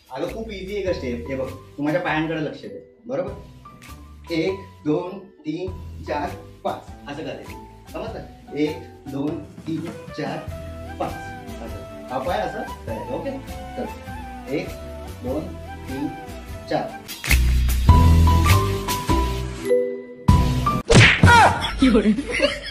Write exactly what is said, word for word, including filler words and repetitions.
अगं खूप इझी आहे का स्टेप. हे बघ, तू माझ्या पायांकडे लक्ष दे. बरोबर, एक दोन तीन चार पाच असं करायचं. समजलं? एक दोन तीन चार पाच असं. हा पाय असं करायचं. ओके, तर एक दोन तीन चार.